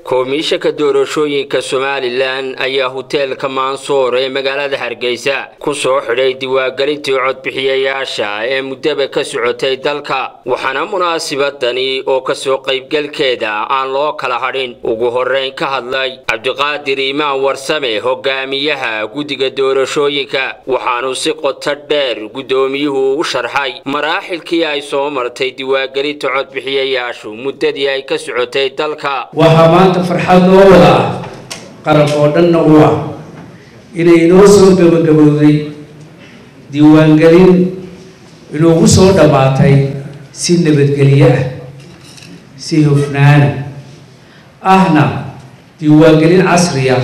koomiishaka doorashooyinka Somaliland ayaa hoteelka Mansour ee magaalada Hargeysa ku soo xidhay diiwaangelintii codbixiyayaasha ee muddaba ka socotay dalka waxaana munaasabadani oo ka soo qaybgalkeeda aan loo kala hadhin ugu horeyn ka hadlay Cabdiqaadir Imaan Warsame hogaamiyaha guddiga doorashooyinka waxaanu si qoto dheer gudoomiyuhu u sharxay maraaxilkii ay soo martay diiwaangelinta codbixiyayaashu muddadii ay ka socotay dalka farxad oo wada qaran oo dhan waa inay noo soo gabagabowday diiwaangelin inuu soo dhamaatay si nabadgelyo ah si hufnaan ahna diiwaangelin casri ah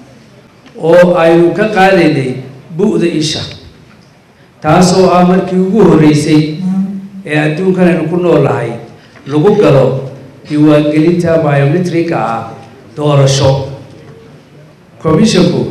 oo aynu ka qaadaynay bu'da isha taasoo ah markii ugu horeysay ee adduunkan aynu ku noolahay lagu galo diiwaangelinta biometric doorasho commissionku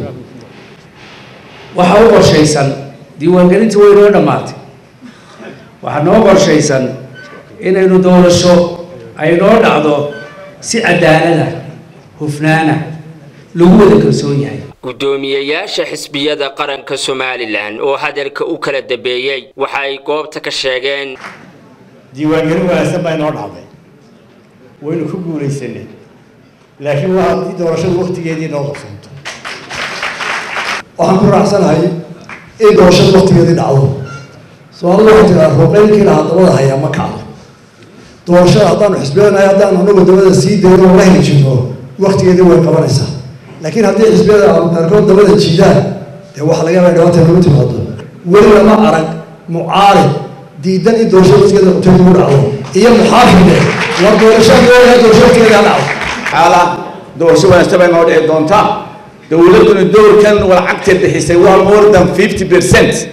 waxa uu qorshaysan diiwaangelinta way noo dhamaatay waxa noo qorshaysan inaynu doorasho ay noo dhacdo si cadaalad ah hufnaana lagu wada kalsoon yahay gudoomiyayaasha xisbiyada qaranka Somaliland oo hadalka u kala dambeeyay waxa ay goobta ka sheegeen diiwaangelin wanaagsan baa noo dhacday waynu ku guulaysanay laakiin waa doorashada waqtigeedii noo qabsanto waxaan ku raacsanahay in doorashada waqtigeedii dhacdo su'aalo waxaa jira roqeylkii la hadalada hayaa ma kacdo doorashada haddaanu xisbiyadanahay haddaanu anagu dabada sii dayno oo la heli jirno waqtigeedii way qabanaysaa laakiin haddii xisbiyada qaarkood dabada jiidaan dee waxa laga yaabaa dhibaata nagu timaado weli lama arag mucaarid diidan in doorashada waqtigeeda qabtay ugu dhacdo iyo muxaafide war doorashada حالا دورشة ونستبع نودع دونتا دولتنا الدور كان والعقد بحيث هو more than 50%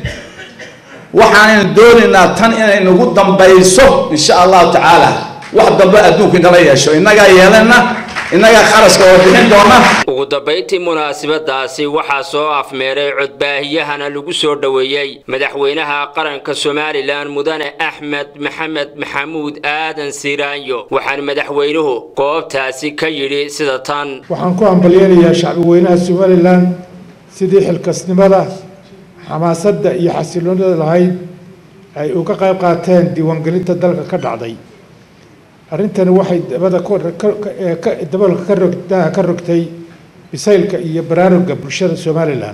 وحنا الدور إن تن إن نقول دم بيسو إن شاء الله تعالى واحد دم بقى دوك إن الله يشوا إنك يالنا إنك خلاص كوابين دوما وقضبيت مناسبة داسي وحاسو أفميري عدباهيهنا لقصور دويي مدحوينها قرن كسوماليلاند مدن أحمد محمد محمود آدن سيرانيو وحان مدحوينه قوب تاسي كيري سيدتان وحان كوان بلياني يا شعب وينها سوماليلاند سيديح الكسنمالة حماسة يحسلون الهيد أي أوكا قيب قاتين ديوانقلينتا دالك كدعضي arintani waxay dabalka ka rogtay bisaylka iyo baraaruga bulshada Somaliland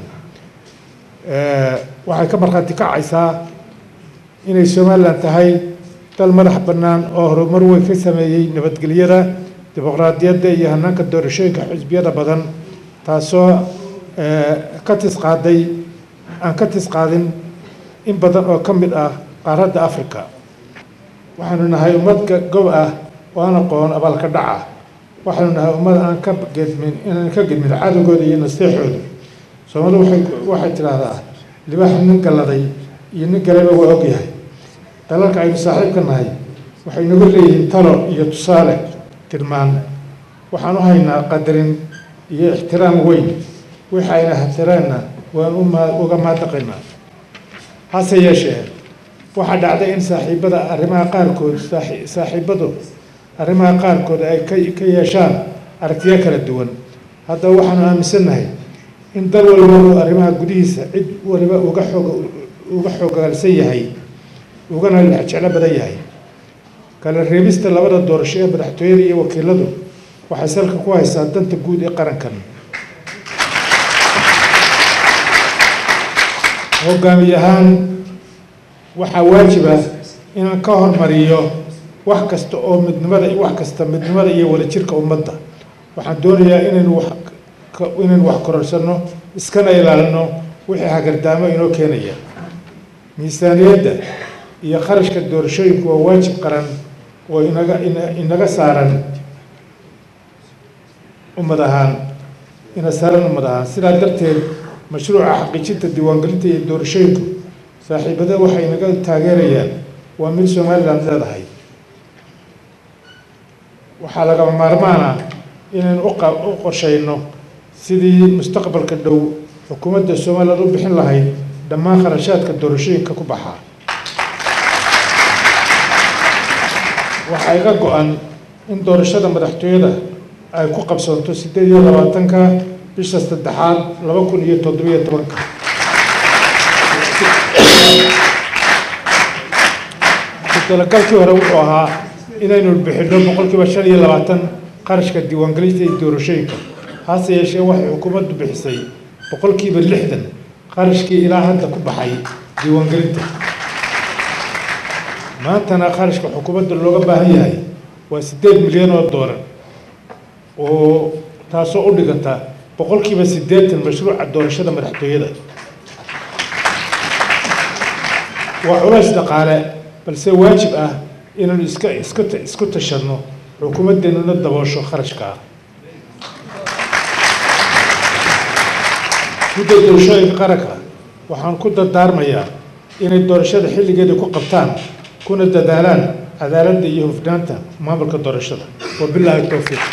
waxay ka marqaati kacaysaa inay Somaliland tahay dal madax bannaan oo horumar weyn ka sameeyay nabadgelyada dimuqraadiyadda iyo hannaanka doorashooyinka xisbiyada badan taasoo ka tisqaadin in badan oo ka mid ah qaaradda Afrika waxaanu nahay ummad gob ah waana qoon abalka dhaca waxaanu nahay ummad aan ka gedmin cadawgooda iyo nasteexooda Soomaalidu waxay tiraahdaa libaax nin galaday iyo nin galaba waa og yahay dalalka aynu saaxiibka nahay waxay nagu leeyihiin talo iyo tusaale tilmaan waxaanu haynaa qadarin iyo ixtiraam weyn waxayna hatiraana waan uga maadaqaynaa hase yeeshee waxaa dhacday in saaxiibada arrimaha qaarkood ay ka yeeshaan aragtiyo kala duwan haddaba waxaanu aaminsanahay in dal walba uu arrimaha gudihiisa cid waliba uga xoogaalsan yahay ugana jeclo badan yahay kala reebista labada doorasho ee madaxtooyada iyo wakiiladu waxay salka ku haysaa danta guud ee qarankan hogaamiyahan waxaa waajib ah inaan ka hormariyo wax kasta oo midnimada iyo wadajirka ummadda waxaan doonayaa inaynu wax kororsano iskana ilaalino wixii hagardaamo inoo keenaya miisaaniyadda iyo kharashka doorashooyinku waa waajib qaran oo inaga saaran ummad ahaan sidaa darteed mashruuca xaqiijinta diiwaangelinta iyo doorashooyinku saaxiibada waxay naga taageerayaan waa mid Somaliland leedahay waxaa lagama maarmaan ah inaynu u qorshayno sidii mustaqbalka dhow xukuumadda Somaliland u bixin lahayd dhammaan kharashaadka doorashooyinka ku baxa waxaa iga go'an in doorashada madaxtooyada ay ku qabsanto 28-ka bisha 3aad 2017 talagalkii hore wuxuu ahaa inaynu bixino 25% qarashka diiwaangelinta iyo doorashooyinka hase yeeshee waxay xukuumaddu bixisay 60% qarashkii ilaa hadda ku baxay diiwaangelinta maantana qarashka xukuumadda looga baahan yahay waa 8 milyan oo doolar oo taasoo u dhiganta 80% mashruuca doorashada madaxtooyada waa culays dhaqaale balse waajib ah inaynu isku tashadno xukuumaddeenuna daboosho kharashka guddiga doorashooyinka qaranka waxaan ku dardaarmayaa inay doorashada xilligeeda ku qabtaan kuna dadaalaan cadaaladda iyo hufnaanta maamulka doorashada wabilaahi tawfiiq